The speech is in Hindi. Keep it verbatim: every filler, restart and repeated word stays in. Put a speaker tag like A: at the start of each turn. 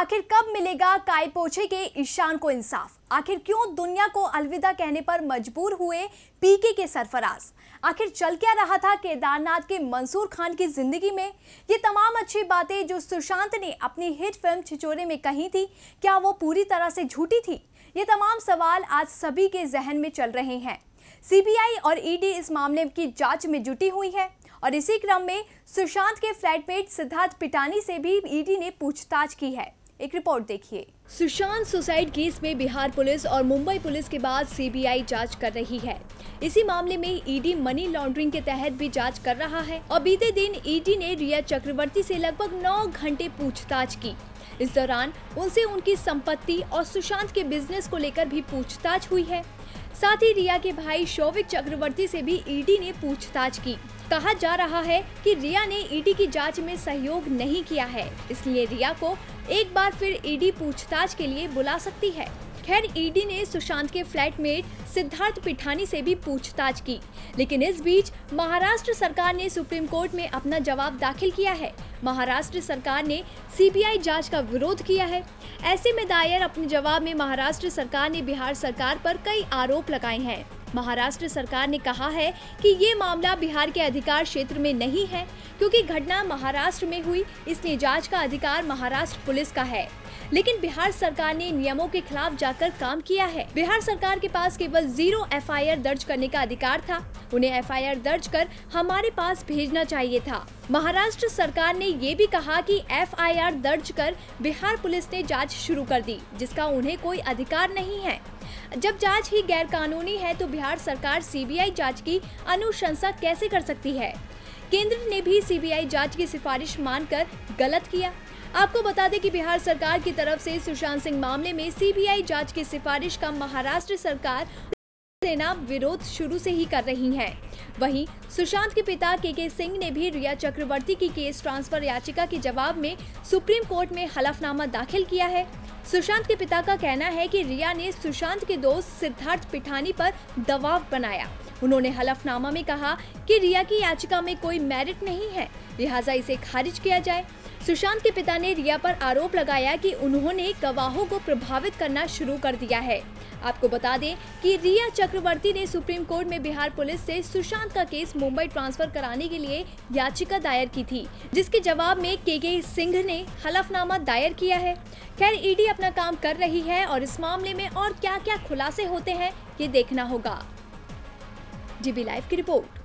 A: आखिर कब मिलेगा काय पोछे के ईशान को इंसाफ? आखिर क्यों दुनिया को अलविदा कहने पर मजबूर हुए पीके के सरफराज? आखिर चल क्या रहा था केदारनाथ के मंसूर खान की जिंदगी में? ये तमाम अच्छी बातें जो सुशांत ने अपनी हिट फिल्म छिछोरे में कही थी, क्या वो पूरी तरह से झूठी थी? ये तमाम सवाल आज सभी के जहन में चल रहे हैं। सीबीआई और ईडी इस मामले की जांच में जुटी हुई है और इसी क्रम में सुशांत के फ्लैटमेट सिद्धार्थ पिटानी से भी ईडी ने पूछताछ की है। एक रिपोर्ट देखिए। सुशांत सुसाइड केस में बिहार पुलिस और मुंबई पुलिस के बाद सीबीआई जांच कर रही है। इसी मामले में ईडी मनी लॉन्ड्रिंग के तहत भी जांच कर रहा है और बीते दिन ईडी ने रिया चक्रवर्ती से लगभग नौ घंटे पूछताछ की। इस दौरान उनसे उनकी संपत्ति और सुशांत के बिजनेस को लेकर भी पूछताछ हुई है। साथ ही रिया के भाई शौविक चक्रवर्ती से भी ईडी ने पूछताछ की। कहा जा रहा है कि रिया ने ईडी की जांच में सहयोग नहीं किया है, इसलिए रिया को एक बार फिर ईडी पूछताछ के लिए बुला सकती है। खैर, ईडी ने सुशांत के फ्लैटमेट सिद्धार्थ पिठानी से भी पूछताछ की, लेकिन इस बीच महाराष्ट्र सरकार ने सुप्रीम कोर्ट में अपना जवाब दाखिल किया है। महाराष्ट्र सरकार ने सीबीआई जांच का विरोध किया है। ऐसे में दायर अपने जवाब में महाराष्ट्र सरकार ने बिहार सरकार पर कई आरोप लगाए हैं। महाराष्ट्र सरकार ने कहा है कि ये मामला बिहार के अधिकार क्षेत्र में नहीं है, क्योंकि घटना महाराष्ट्र में हुई, इसलिए जांच का अधिकार महाराष्ट्र पुलिस का है। लेकिन बिहार सरकार ने नियमों के खिलाफ जाकर काम किया है। बिहार सरकार के पास केवल जीरो एफआईआर दर्ज करने का अधिकार था। उन्हें एफआईआर दर्ज कर हमारे पास भेजना चाहिए था। महाराष्ट्र सरकार ने ये भी कहा कि एफआईआर दर्ज कर बिहार पुलिस ने जांच शुरू कर दी, जिसका उन्हें कोई अधिकार नहीं है। जब जांच ही गैर कानूनी है तो बिहार सरकार सीबीआई जांच की अनुशंसा कैसे कर सकती है? केंद्र ने भी सीबीआई जांच की सिफारिश मानकर गलत किया। आपको बता दें कि बिहार सरकार की तरफ से सुशांत सिंह मामले में सीबीआई जांच की सिफारिश का महाराष्ट्र सरकार सेना विरोध शुरू से ही कर रही है। वहीं सुशांत के पिता के के सिंह ने भी रिया चक्रवर्ती की केस ट्रांसफर याचिका के जवाब में सुप्रीम कोर्ट में हलफनामा दाखिल किया है। सुशांत के पिता का कहना है कि रिया ने सुशांत के दोस्त सिद्धार्थ पिठानी पर दबाव बनाया। उन्होंने हलफनामा में कहा कि रिया की याचिका में कोई मेरिट नहीं है, लिहाजा इसे खारिज किया जाए। सुशांत के पिता ने रिया पर आरोप लगाया कि उन्होंने गवाहों को प्रभावित करना शुरू कर दिया है। आपको बता दें कि रिया चक्रवर्ती ने सुप्रीम कोर्ट में बिहार पुलिस से सुशांत का केस मुंबई ट्रांसफर कराने के लिए याचिका दायर की थी, जिसके जवाब में के के सिंह ने हलफनामा दायर किया है। खैर, ईडी अपना काम कर रही है और इस मामले में और क्या क्या खुलासे होते हैं ये देखना होगा। जीबी लाइव की रिपोर्ट।